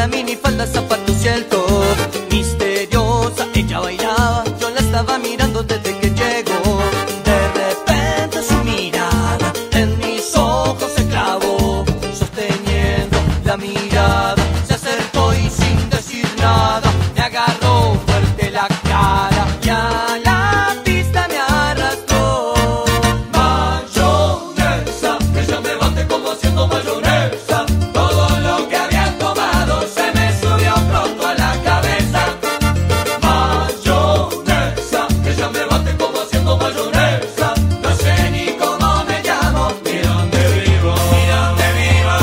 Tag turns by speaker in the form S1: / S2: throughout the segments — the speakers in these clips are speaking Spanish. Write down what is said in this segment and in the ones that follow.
S1: la minifalda, zapatos y el top. Misteriosa, ella bailaba, yo la estaba mirando desde que llegó. De repente su mirada en mis ojos se clavó, sosteniendo la mirada, se acercó y sin decir nada me agarró fuerte la cara y a la pista me arrastró.
S2: Mayonesa, ella me bate como haciendo mayonesa. Todo lo que había tomado se me subió pronto a la cabeza. Mayonesa, ella me bate como haciendo mayonesa. No sé ni cómo me llamo, ni dónde vivo, ni dónde vivo,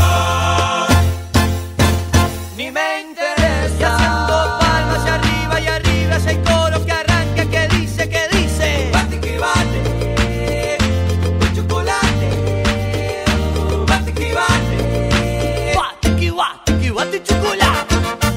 S1: Ni me interesa. Y haciendo palmas y arriba ya hay coro que arranca, que dice
S2: bate que bate, con chocolate, bate que bate.
S1: Guate chocolate.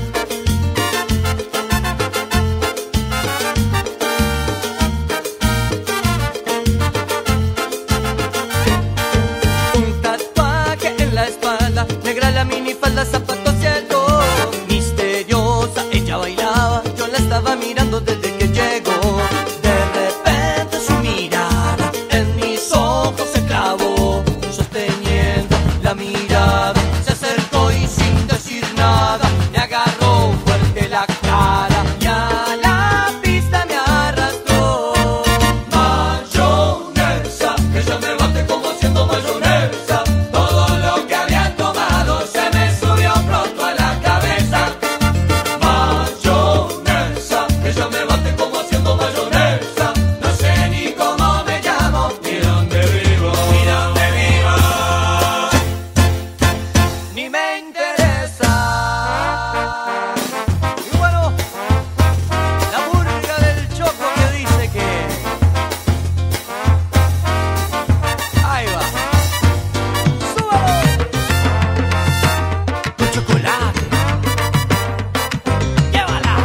S1: Un tatuaje en la espalda, negra la minifalda, zapatos y el top. Misteriosa, ella bailaba, yo la estaba mirando desde que llegó. De repente su mirada en mis ojos se clavó, sosteniendo la mirada, se acercó y sin decir nada me agarró fuerte la cara y a la pista me arrastró.
S2: Mayonesa, ella me bate como haciendo mayonesa. Todo lo que había tomado se me subió pronto a la cabeza. Mayonesa, ella me bate como haciendo mayonesa. No sé ni cómo me llamo, ni dónde vivo, ni dónde vivo,
S1: Ni me interesa. Y bueno, la murga del Choco que dice que ahí va. ¡Súbalo! Con chocolate. ¡Llévala!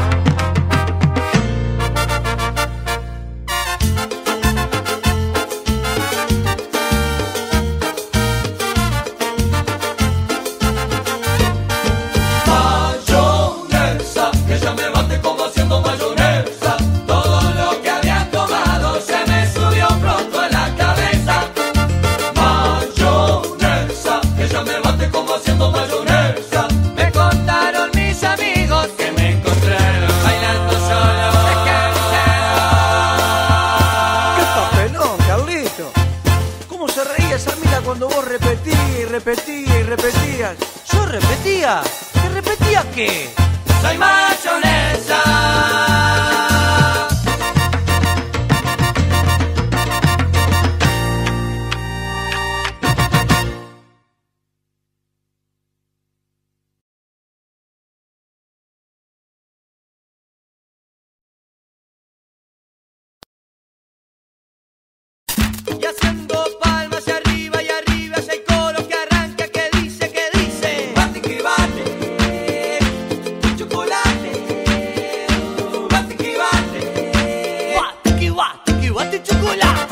S2: mayonesa, ella me bate como haciendo mayonesa. Todo lo que había tomado se me subió pronto a la cabeza. Mayonesa, ella me bate como haciendo mayonesa.
S1: Me contaron mis amigos
S2: Que me encontraron bailando solo.
S3: ¡Qué papelón, Carlito! ¿Cómo se reía esa mina cuando vos repetías?
S1: ¿Yo repetía? ¿Qué repetía qué?
S2: Soy mayonesa.
S1: Y haciendo palmas y arriba hay coro que arranca, que dice
S2: Bate que bate, con chocolate. Bate que bate.
S1: guate chocolate.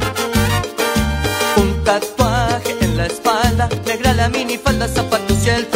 S1: Un tatuaje en la espalda, negra la minifalda, zapatos y el